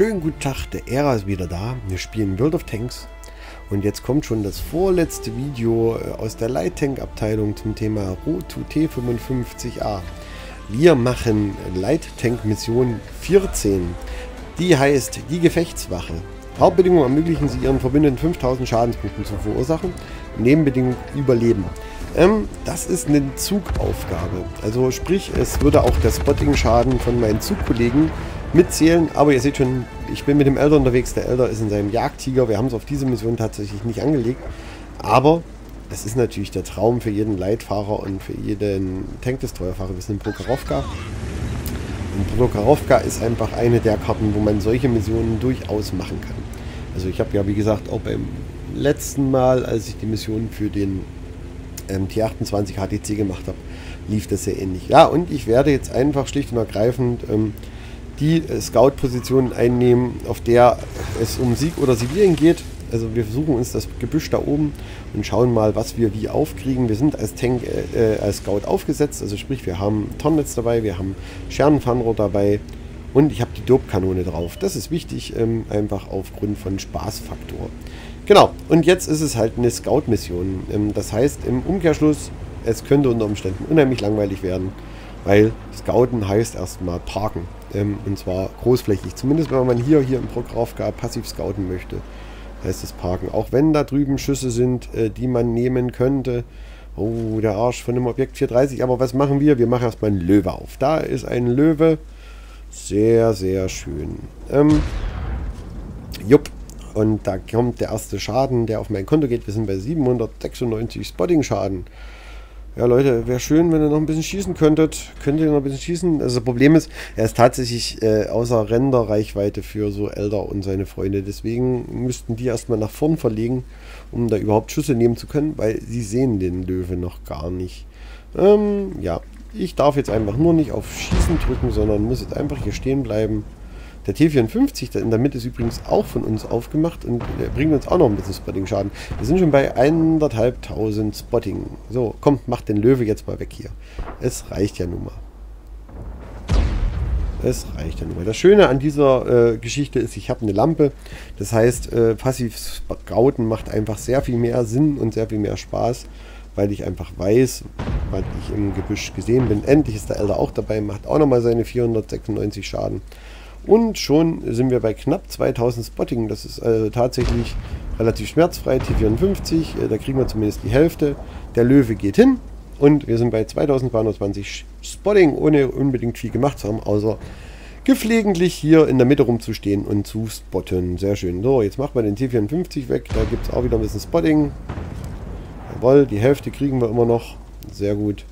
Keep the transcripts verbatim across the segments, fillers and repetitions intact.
schönen guten Tag, der Ära ist wieder da. Wir spielen World of Tanks. Und jetzt kommt schon das vorletzte Video aus der Light Tank Abteilung zum Thema Road T fünfundfünfzig A. Wir machen Light Tank Mission vierzehn. Die heißt die Gefechtswache. Hauptbedingung: ermöglichen sie ihren Verbündeten fünftausend Schadenspunkten zu verursachen. Nebenbedingung: Überleben. Ähm, das ist eine Zugaufgabe. Also sprich, es würde auch der Spotting-Schaden von meinen Zugkollegen mitzählen. Aber ihr seht schon, ich bin mit dem Elder unterwegs. Der Elder ist in seinem Jagdtiger. Wir haben es auf diese Mission tatsächlich nicht angelegt. Aber es ist natürlich der Traum für jeden Leitfahrer und für jeden Tank-Destroyer-Fahrer. Wir sind in Prokhorovka. Und Prokhorovka ist einfach eine der Karten, wo man solche Missionen durchaus machen kann. Also ich habe ja, wie gesagt, auch beim letzten Mal, als ich die Mission für den ähm, T achtundzwanzig H T C gemacht habe, lief das sehr ähnlich. Ja, und ich werde jetzt einfach schlicht und ergreifend ähm, die äh, Scout-Position einnehmen, auf der es um Sieg oder Sigieren geht. Also wir versuchen uns das Gebüsch da oben und schauen mal, was wir wie aufkriegen. Wir sind als Tank, äh, als Scout aufgesetzt, also sprich, wir haben Tornetz dabei, wir haben Scherenfernrohr dabei und ich habe die Dope-Kanone drauf. Das ist wichtig, ähm, einfach aufgrund von Spaßfaktor. Genau, und jetzt ist es halt eine Scout-Mission. Ähm, das heißt, im Umkehrschluss, es könnte unter Umständen unheimlich langweilig werden, weil Scouten heißt erstmal parken. Ähm, und zwar großflächig, zumindest wenn man hier, hier im Prokhorovka passiv scouten möchte. Heißt es parken. Auch wenn da drüben Schüsse sind, äh, die man nehmen könnte. Oh, der Arsch von dem Objekt vierhundertdreißig. Aber was machen wir? Wir machen erstmal einen Löwe auf. Da ist ein Löwe. Sehr, sehr schön. Ähm, jupp. Und da kommt der erste Schaden, der auf mein Konto geht. Wir sind bei siebenhundertsechsundneunzig Spotting-Schaden. Ja, Leute, wäre schön, wenn ihr noch ein bisschen schießen könntet. Könnt ihr noch ein bisschen schießen? Also das Problem ist, er ist tatsächlich äh, außer Renderreichweite für so Elder und seine Freunde. Deswegen müssten die erstmal nach vorn verlegen, um da überhaupt Schüsse nehmen zu können, weil sie sehen den Löwe noch gar nicht. Ähm, ja, ich darf jetzt einfach nur nicht auf Schießen drücken, sondern muss jetzt einfach hier stehen bleiben. Der T vierundfünfzig, der in der Mitte, ist übrigens auch von uns aufgemacht und der bringt uns auch noch ein bisschen Spotting-Schaden. Wir sind schon bei eintausendfünfhundert Spotting. So, kommt, macht den Löwe jetzt mal weg hier. Es reicht ja nun mal. Es reicht ja nun mal. Das Schöne an dieser äh, Geschichte ist, ich habe eine Lampe. Das heißt, äh, passiv Scouten macht einfach sehr viel mehr Sinn und sehr viel mehr Spaß, weil ich einfach weiß, weil ich im Gebüsch gesehen bin. Endlich ist der Elder auch dabei, macht auch nochmal seine vierhundertsechsundneunzig Schaden. Und schon sind wir bei knapp zweitausend Spotting. Das ist also tatsächlich relativ schmerzfrei. T vierundfünfzig, äh, da kriegen wir zumindest die Hälfte. Der Löwe geht hin und wir sind bei zweitausendzweihundertzwanzig Spotting, ohne unbedingt viel gemacht zu haben, außer gepflegentlich hier in der Mitte rumzustehen und zu spotten. Sehr schön. So, jetzt machen wir den T vierundfünfzig weg. Da gibt es auch wieder ein bisschen Spotting. Jawohl, die Hälfte kriegen wir immer noch. Sehr gut.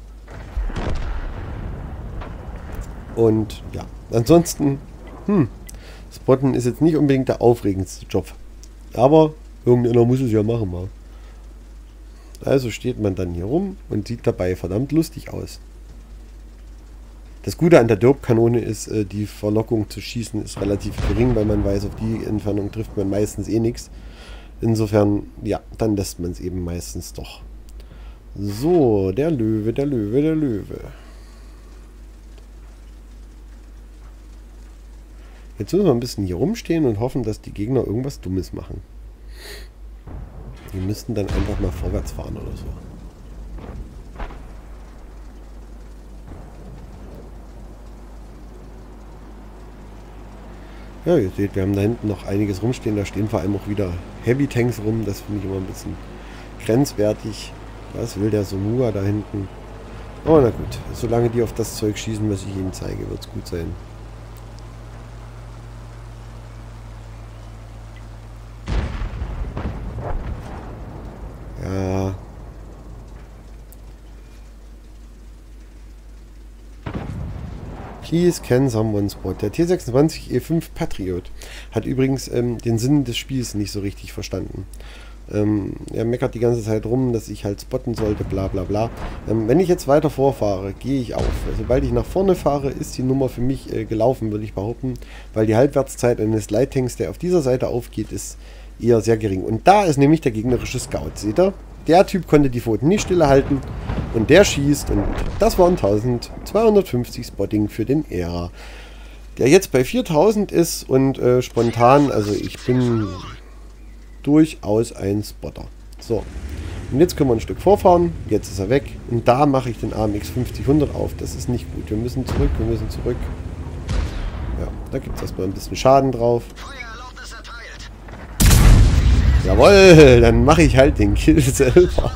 Und ja, ansonsten... Hm, Spotten ist jetzt nicht unbedingt der aufregendste Job. Aber irgendeiner muss es ja machen mal. Also steht man dann hier rum und sieht dabei verdammt lustig aus. Das Gute an der Dope-Kanone ist, äh, die Verlockung zu schießen ist relativ gering, weil man weiß, auf die Entfernung trifft man meistens eh nichts. Insofern, ja, dann lässt man es eben meistens doch. So, der Löwe, der Löwe, der Löwe. Jetzt müssen wir ein bisschen hier rumstehen und hoffen, dass die Gegner irgendwas Dummes machen. Die müssten dann einfach mal vorwärts fahren oder so. Ja, ihr seht, wir haben da hinten noch einiges rumstehen. Da stehen vor allem auch wieder Heavy Tanks rum. Das finde ich immer ein bisschen grenzwertig. Was will der Somua da hinten? Oh, na gut. Solange die auf das Zeug schießen, was ich ihnen zeige, wird es gut sein. Ja. Please can someone spot. Der T sechsundzwanzig E fünf Patriot hat übrigens ähm, den Sinn des Spiels nicht so richtig verstanden. Ähm, er meckert die ganze Zeit rum, dass ich halt spotten sollte, bla bla bla. Ähm, wenn ich jetzt weiter vorfahre, gehe ich auf. Sobald ich nach vorne fahre, ist die Nummer für mich äh, gelaufen, würde ich behaupten, weil die Halbwertszeit eines Light Tanks, der auf dieser Seite aufgeht, ist eher sehr gering. Und da ist nämlich der gegnerische Scout, seht ihr? Der Typ konnte die Pfoten nicht stillhalten und der schießt und das waren eintausendzweihundertfünfzig Spotting für den Ära. der jetzt bei viertausend ist und äh, spontan, also ich bin durchaus ein Spotter. So, und jetzt können wir ein Stück vorfahren, jetzt ist er weg und da mache ich den A M X fünfzig hundert auf. Das ist nicht gut, wir müssen zurück, wir müssen zurück. Ja, da gibt es erstmal ein bisschen Schaden drauf. Jawohl, dann mache ich halt den Kill selber.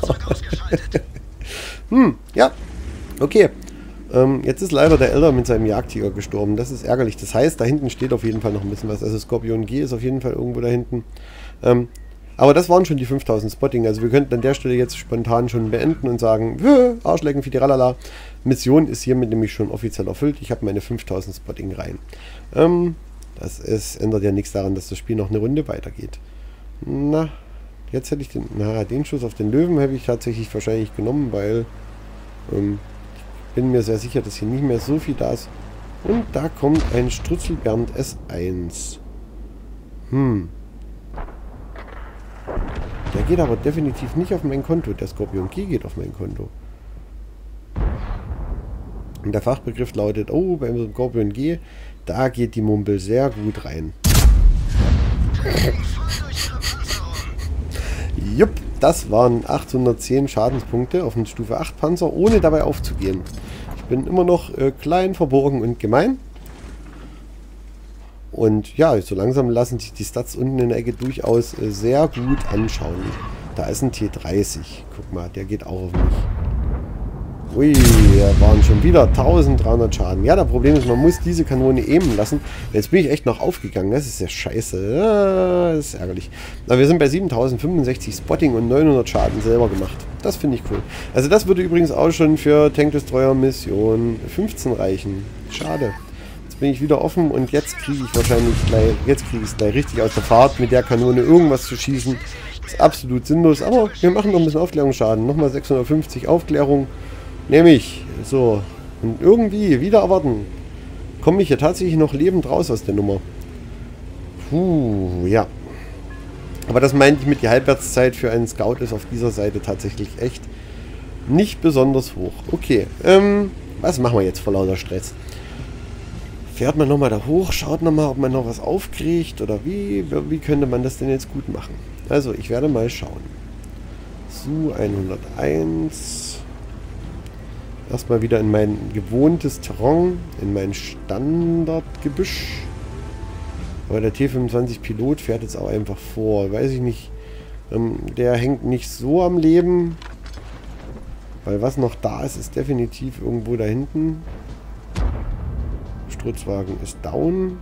hm, ja, okay. Ähm, jetzt ist leider der Elder mit seinem Jagdtiger gestorben. Das ist ärgerlich. Das heißt, da hinten steht auf jeden Fall noch ein bisschen was. Also Skorpion G ist auf jeden Fall irgendwo da hinten. Ähm, aber das waren schon die fünftausend Spotting. Also wir könnten an der Stelle jetzt spontan schon beenden und sagen, Arschlecken für die Ralala. Mission ist hiermit nämlich schon offiziell erfüllt. Ich habe meine fünftausend Spotting rein. Ähm, das ist, ändert ja nichts daran, dass das Spiel noch eine Runde weitergeht. Na, jetzt hätte ich den, na, den Schuss auf den Löwen habe ich tatsächlich wahrscheinlich genommen, weil ähm, ich bin mir sehr sicher, dass hier nicht mehr so viel da ist. Und da kommt ein Strutzelbernd S eins. Hm. Der geht aber definitiv nicht auf mein Konto. Der Skorpion G geht auf mein Konto. Und der Fachbegriff lautet, oh, beim Skorpion G, da geht die Mumpel sehr gut rein. Jupp, das waren achthundertzehn Schadenspunkte auf einen Stufe acht Panzer, ohne dabei aufzugehen. Ich bin immer noch äh, klein, verborgen und gemein. Und ja, so langsam lassen sich die Stats unten in der Ecke durchaus äh, sehr gut anschauen. Da ist ein T dreißig. Guck mal, der geht auch auf mich. Ui, da waren schon wieder eintausenddreihundert Schaden. Ja, das Problem ist, man muss diese Kanone aimen lassen. Jetzt bin ich echt noch aufgegangen. Das ist ja scheiße. Ja, das ist ärgerlich. Aber wir sind bei siebentausendfünfundsechzig Spotting und neunhundert Schaden selber gemacht. Das finde ich cool. Also das würde übrigens auch schon für Tank Destroyer Mission fünfzehn reichen. Schade. Jetzt bin ich wieder offen und jetzt kriege ich wahrscheinlich gleich, jetzt kriege ich es gleich richtig aus der Fahrt, mit der Kanone irgendwas zu schießen. Das ist absolut sinnlos. Aber wir machen noch ein bisschen Aufklärungsschaden. Nochmal sechshundertfünfzig Aufklärung. Nämlich, so, und irgendwie, wieder erwarten, komme ich hier tatsächlich noch lebend raus aus der Nummer. Puh, ja. Aber das meinte ich mit, die Halbwertszeit für einen Scout ist auf dieser Seite tatsächlich echt nicht besonders hoch. Okay, ähm, was machen wir jetzt vor lauter Stress? Fährt man nochmal da hoch, schaut nochmal, ob man noch was aufkriegt oder wie, wie könnte man das denn jetzt gut machen? Also, ich werde mal schauen. Su hunderteins... Erstmal wieder in mein gewohntes Terrain, in mein Standardgebüsch. Aber der T fünfundzwanzig Pilot fährt jetzt auch einfach vor. Weiß ich nicht. Ähm, der hängt nicht so am Leben. Weil was noch da ist, ist definitiv irgendwo da hinten. Sturzwagen ist down.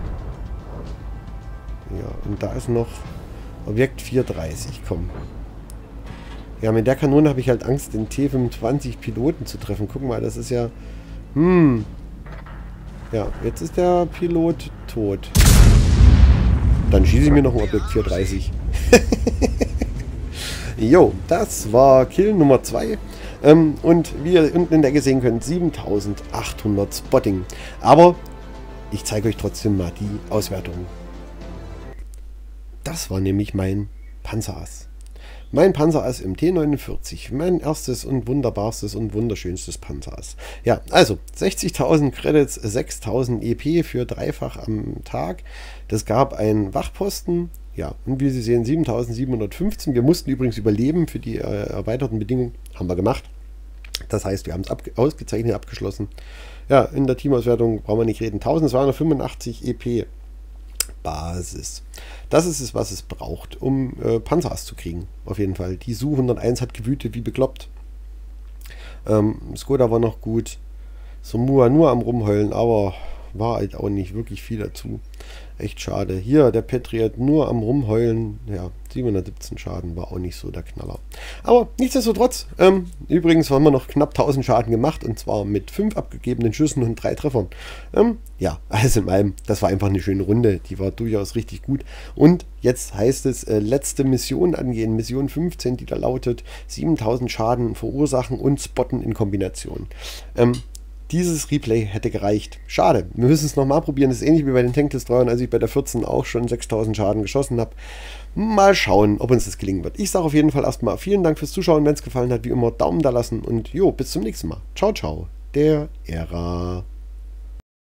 Ja, und da ist noch Objekt vierhundertdreißig. Komm. Ja, mit der Kanone habe ich halt Angst, den T fünfundzwanzig Piloten zu treffen. Guck mal, das ist ja... Hm. Ja, jetzt ist der Pilot tot. Dann schieße ich mir noch ein Objekt vierhundertdreißig. Jo, das war Kill Nummer zwei. Ähm, und wie ihr unten in der Ecke sehen könnt, siebentausendachthundert Spotting. Aber ich zeige euch trotzdem mal die Auswertung. Das war nämlich mein Panzerass. Mein Panzerass im T neunundvierzig. Mein erstes und wunderbarstes und wunderschönstes Panzerass. Ja, also sechzigtausend Credits, sechstausend E P für dreifach am Tag. Das gab einen Wachposten. Ja, und wie Sie sehen, siebentausendsiebenhundertfünfzehn. Wir mussten übrigens überleben für die äh, erweiterten Bedingungen. Haben wir gemacht. Das heißt, wir haben es ab ausgezeichnet abgeschlossen. Ja, in der Teamauswertung brauchen wir nicht reden. eintausendzweihundertfünfundachtzig E P. Basis. Das ist es, was es braucht, um äh, Panzerass zu kriegen. Auf jeden Fall. Die Su hunderteins hat gewütet wie bekloppt. Ähm, Skoda war noch gut. Somua nur am Rumheulen, aber war halt auch nicht wirklich viel dazu. Echt schade. Hier, der Patriot nur am Rumheulen. Ja, siebenhundertsiebzehn Schaden war auch nicht so der Knaller. Aber nichtsdestotrotz, ähm, übrigens haben wir noch knapp tausend Schaden gemacht und zwar mit fünf abgegebenen Schüssen und drei Treffern. Ähm, ja, alles in allem, das war einfach eine schöne Runde. Die war durchaus richtig gut. Und jetzt heißt es, äh, letzte Mission angehen. Mission fünfzehn, die da lautet, siebentausend Schaden verursachen und spotten in Kombination. Ähm, Dieses Replay hätte gereicht. Schade. Wir müssen es nochmal probieren. Das ist ähnlich wie bei den Tank Destroyern, als ich bei der vierzehn auch schon sechstausend Schaden geschossen habe. Mal schauen, ob uns das gelingen wird. Ich sage auf jeden Fall erstmal vielen Dank fürs Zuschauen. Wenn es gefallen hat, wie immer Daumen da lassen. Und jo, bis zum nächsten Mal. Ciao, ciao. Der Ära.